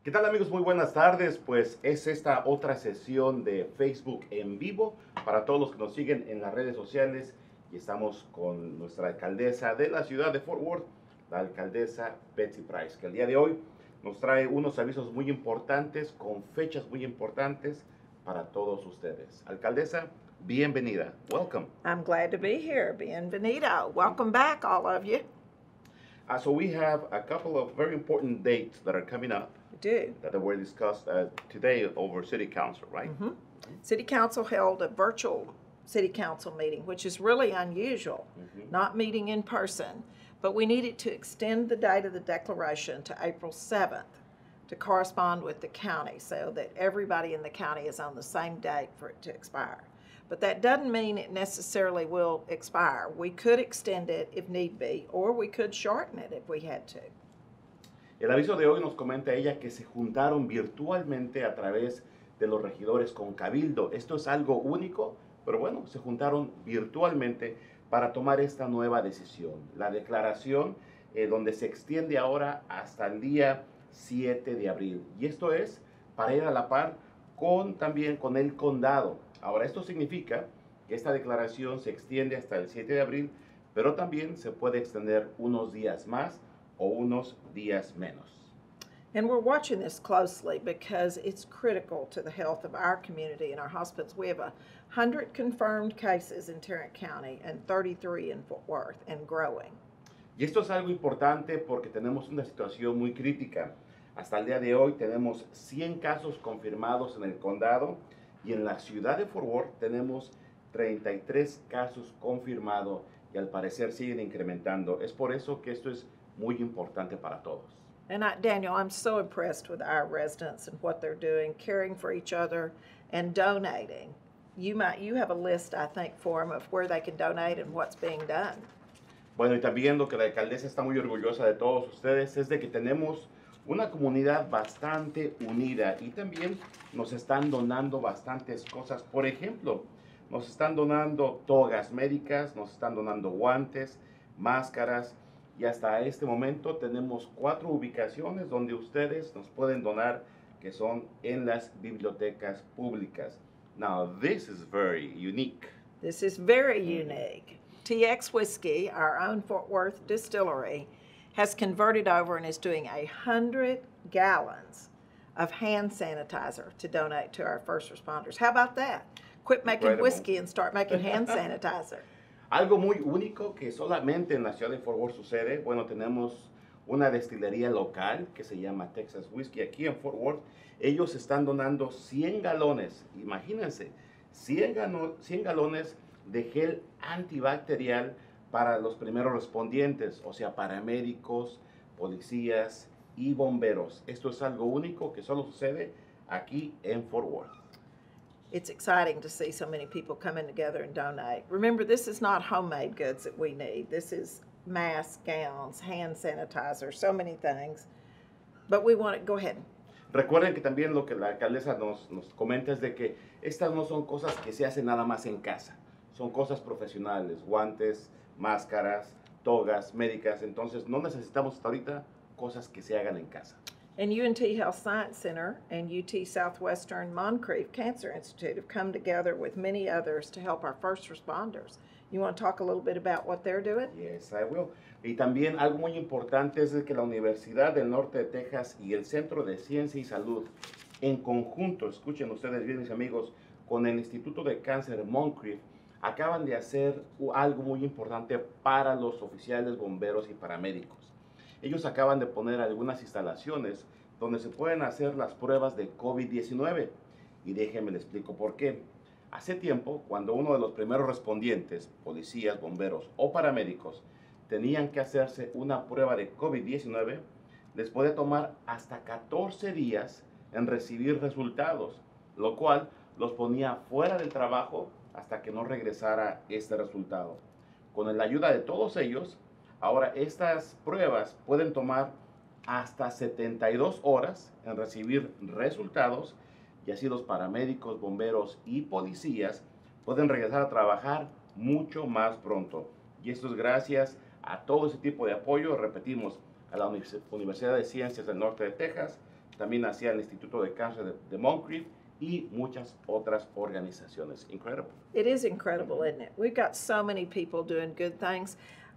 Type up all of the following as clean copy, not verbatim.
¿Qué tal amigos? Muy buenas tardes. Pues es esta otra sesión de Facebook en vivo para todos los que nos siguen en las redes sociales y estamos con nuestra alcaldesa de la ciudad de Fort Worth, la alcaldesa Betsy Price, que el día de hoy nos trae unos avisos muy importantes con fechas muy importantes para todos ustedes. Alcaldesa, bienvenida. Welcome. I'm glad to be here. Bienvenido. Welcome back, all of you. So we have a couple of very important dates that are coming up. We do. That were discussed today over City Council, right? Mm-hmm. City Council held a virtual City Council meeting, which is really unusual, not meeting in person. But we needed to extend the date of the declaration to April 7th to correspond with the county so that everybody in the county is on the same date for it to expire. But that doesn't mean it necessarily will expire. We could extend it if need be, or we could shorten it if we had to. El aviso de hoy nos comenta ella que se juntaron virtualmente a través de los regidores con Cabildo. Esto es algo único, pero bueno, se juntaron virtualmente para tomar esta nueva decisión. La declaración donde se extiende ahora hasta el día 7 de abril. Y esto es para ir a la par también con el condado. Ahora, esto significa que esta declaración se extiende hasta el 7 de abril, pero también se puede extender unos días más o unos días menos. And we're watching this closely because it's critical to the health of our community and our hospitals. We have 100 confirmed cases in Tarrant County and 33 in Fort Worth and growing. Y esto es algo importante porque tenemos una situación muy crítica. Hasta el día de hoy tenemos 100 casos confirmados en el condado y en la ciudad de Fort Worth tenemos 33 casos confirmados y al parecer siguen incrementando. Es por eso que esto es muy importante para todos. And Daniel, I'm so impressed with our residents and what they're doing, caring for each other and donating. You have a list, I think, for them of where they can donate and what's being done. Bueno, y también lo que la alcaldesa está muy orgullosa de todos ustedes es de que tenemos una comunidad bastante unida y también nos están donando bastantes cosas. Por ejemplo, nos están donando togas médicas, nos están donando guantes, máscaras y hasta este momento tenemos 4 ubicaciones donde ustedes nos pueden donar que son en las bibliotecas públicas. Now, this is very unique. This is very unique. TX Whiskey, our own Fort Worth distillery, has converted over and is doing 100 gallons of hand sanitizer to donate to our first responders. How about that? Quit making Incredible. whiskey and start making hand sanitizer. Algo muy único que solamente en la ciudad de Fort Worth sucede. Bueno, tenemos una destilería local que se llama Texas Whiskey aquí en Fort Worth. Ellos están donando 100 galones, imagínense, 100 galones de gel antibacterial para los primeros respondientes, o sea, paramédicos, policías y bomberos. Esto es algo único que solo sucede aquí en Fort Worth. It's exciting to see so many people coming together and donate. Remember, this is not homemade goods that we need. This is masks, gowns, hand sanitizer, so many things. But we want to go ahead. Recuerden que también lo que la alcaldesa nos comenta es de que estas no son cosas que se hacen nada más en casa. Son cosas profesionales, guantes, máscaras, togas médicas. Entonces no necesitamos hasta ahorita cosas que se hagan en casa. And UNT Health Science Center and UT Southwestern Moncrief Cancer Institute have come together with many others to help our first responders. You want to talk a little bit about what they're doing? Yes, I will. Y también algo muy importante es de que la Universidad del Norte de Texas y el Centro de Ciencia y Salud, en conjunto, escuchen ustedes bien mis amigos, con el Instituto de Cáncer Moncrief, acaban de hacer algo muy importante para los oficiales, bomberos y paramédicos. Ellos acaban de poner algunas instalaciones donde se pueden hacer las pruebas de COVID-19. Y déjenme les explico por qué. Hace tiempo, cuando uno de los primeros respondientes, policías, bomberos o paramédicos, tenían que hacerse una prueba de COVID-19, les podía tomar hasta 14 días en recibir resultados, lo cual los ponía fuera del trabajo hasta que no regresara este resultado. Con la ayuda de todos ellos, ahora estas pruebas pueden tomar hasta 72 horas en recibir resultados y así los paramédicos, bomberos y policías pueden regresar a trabajar mucho más pronto. Y esto es gracias a todo ese tipo de apoyo, repetimos, a la Universidad de Ciencias del Norte de Texas también hacía el Instituto de Cáncer de Moncrief y muchas otras organizaciones. Incredible. It is incredible, isn't it? We've got so many people doing good things.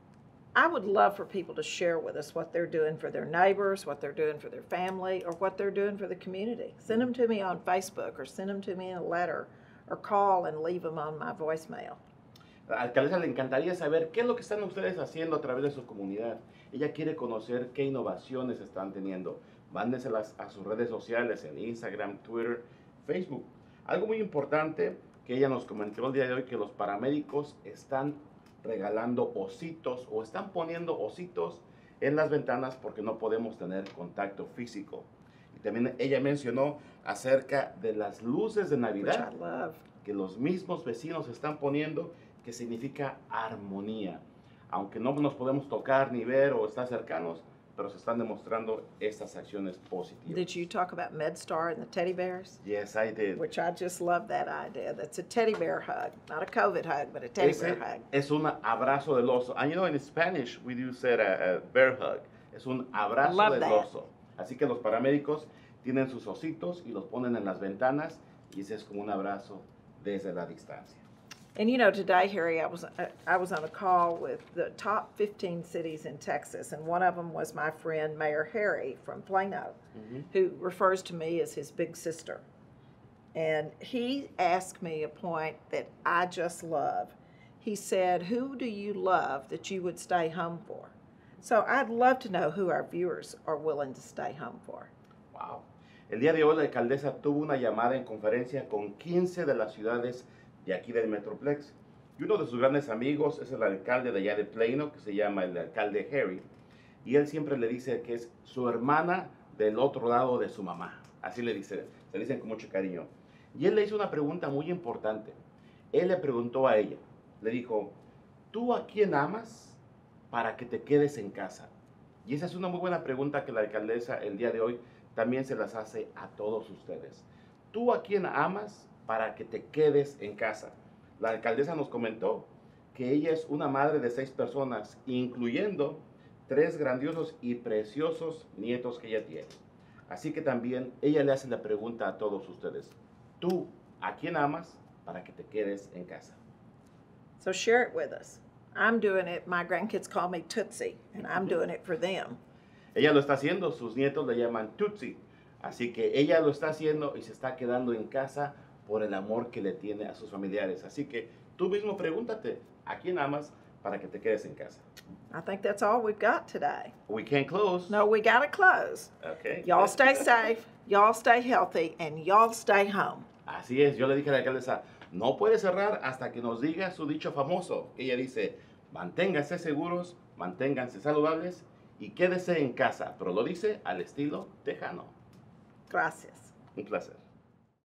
I would love for people to share with us what they're doing for their neighbors, what they're doing for their family, or what they're doing for the community. Send them to me on Facebook or send them to me in a letter or call and leave them on my voicemail. A la alcaldesa le encantaría saber qué es lo que están ustedes haciendo a través de su comunidad. Ella quiere conocer qué innovaciones están teniendo. Mándenselas a sus redes sociales en Instagram, Twitter, Facebook. Algo muy importante que ella nos comentó el día de hoy, que los paramédicos están regalando ositos o están poniendo ositos en las ventanas porque no podemos tener contacto físico. Y también ella mencionó acerca de las luces de Navidad que los mismos vecinos están poniendo, que significa armonía. Aunque no nos podemos tocar ni ver o estar cercanos, pero se están demostrando estas acciones positivas. Did you talk about MedStar and the teddy bears? Yes, I did. Which I just love that idea. That's a teddy bear hug, not a COVID hug, but a teddy bear hug. Es un abrazo del oso. And you know, in Spanish, we do say a bear hug. Es un abrazo del oso. Así que los paramédicos tienen sus ositos y los ponen en las ventanas y ese es como un abrazo desde la distancia. And you know, today, Harry, I was on a call with the top 15 cities in Texas, and one of them was my friend Mayor Harry from Plano, who refers to me as his big sister. And he asked me a point that I just love. He said, "Who do you love that you would stay home for?" So I'd love to know who our viewers are willing to stay home for. Wow. El día de hoy la alcaldesa tuvo una llamada en conferencia con 15 de las ciudades de aquí del Metroplex. Y uno de sus grandes amigos es el alcalde de allá de Plano, que se llama el alcalde Harry. Y él siempre le dice que es su hermana del otro lado de su mamá. Así le dice, se le dicen con mucho cariño. Y él le hizo una pregunta muy importante. Él le preguntó a ella, le dijo, ¿tú a quién amas para que te quedes en casa? Y esa es una muy buena pregunta que la alcaldesa el día de hoy también se las hace a todos ustedes. ¿Tú a quién amas para que te quedes en casa? La alcaldesa nos comentó que ella es una madre de 6 personas, incluyendo 3 grandiosos y preciosos nietos que ella tiene. Así que también ella le hace la pregunta a todos ustedes. ¿Tú a quién amas para que te quedes en casa? So share it with us. I'm doing it. My grandkids call me Tootsie, and I'm doing it for them. Ella lo está haciendo, sus nietos le llaman Tootsie. Así que ella lo está haciendo y se está quedando en casa por el amor que le tiene a sus familiares. Así que tú mismo pregúntate, ¿a quién amas para que te quedes en casa? I think that's all we've got today. We can't close. No, we got to close. Okay. Y'all stay safe, y'all stay healthy, and y'all stay home. Así es, yo le dije a la alcaldesa, no puede cerrar hasta que nos diga su dicho famoso. Ella dice, manténganse seguros, manténganse saludables y quédese en casa. Pero lo dice al estilo tejano. Gracias. Un placer.